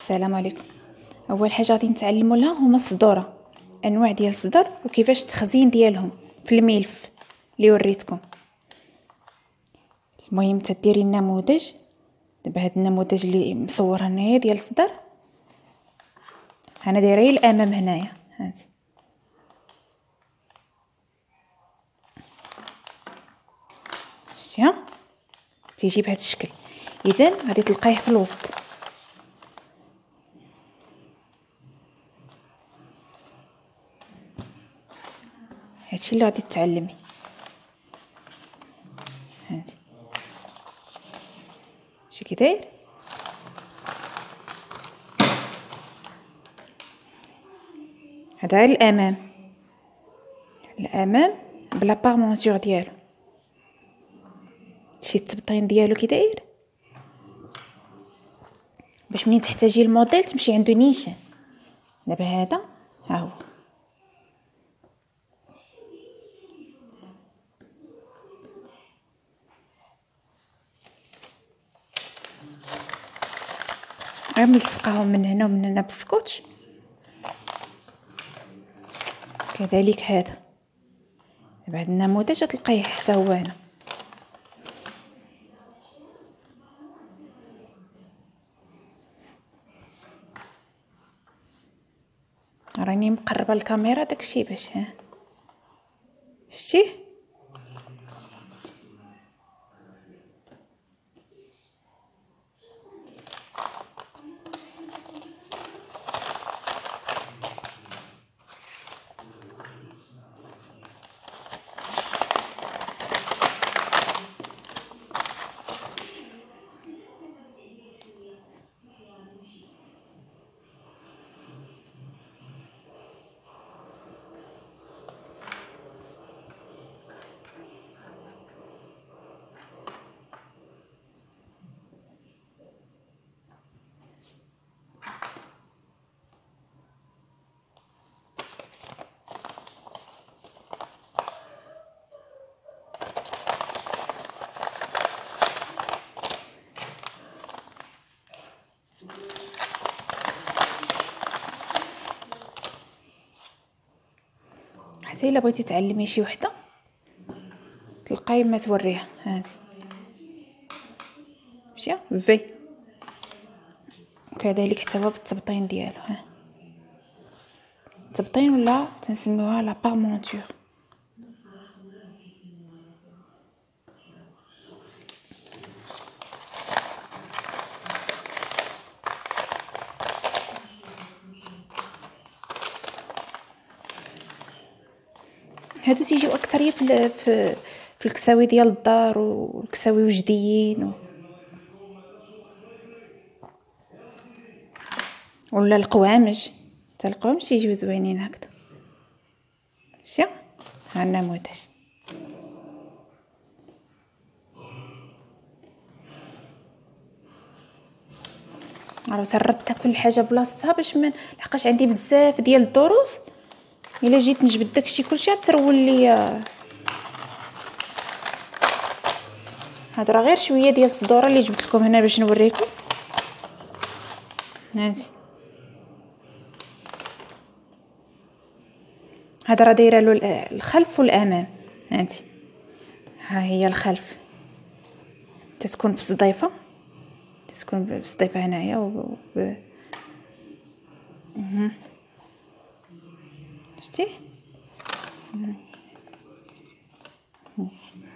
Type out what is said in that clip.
السلام عليكم. اول حاجه غادي نتعلموا لها هما الصدوره، انواع ديال الصدر وكيفاش التخزين ديالهم في الملف اللي وريتكم. المهم تديري النموذج. دابا هذا النموذج اللي مصور هنايا ديال الصدر، انا دايره الامام هنايا هاتي. شتيها تيجي بهذا الشكل. اذا غادي تلقايه في الوسط. هادشي اللي غادي تتعلمي. هاتي شي كي داير. هذا الامام بلا بارمونتور ديالو، شي التبطين ديالو كي داير باش منين تحتاجي الموديل تمشي عنده نيشان. دابا هذا ها هو. غير نلصقهم من هنا ومن هنا بالسكوتش. كذلك هذا. بعد النموذج تلقايه حتى هو هنا. راني مقربه الكاميرا داكشي باش شتي. حتى الا بغيتي تعلمي شي وحده تلقاي ما توريها. هذه ماشي في وكذلك حتى هو بالتبطين ديالو. ها التبطين ولا تنسميوها لا بارمونتور. هادو تيجيو اكثريه في الكساوي ديال الدار والكساوي وجديين ولا القوامج. حتى القوامج تيجيو زوينين هكذا. شتي ها النموذج. راه تربت كل حاجه بلاصتها باش من لحقاش عندي بزاف ديال الدروس. الا جيت نجبد داكشي كلشي ترول لي. هذا راه غير شويه ديال الصدوره اللي جبت لكم هنا باش نوريكم. هانتي هذا راه دايره له الخلف والامام. هانتي ها هي الخلف تتكون بصديفه، تتكون بصديفه هنايا شتي.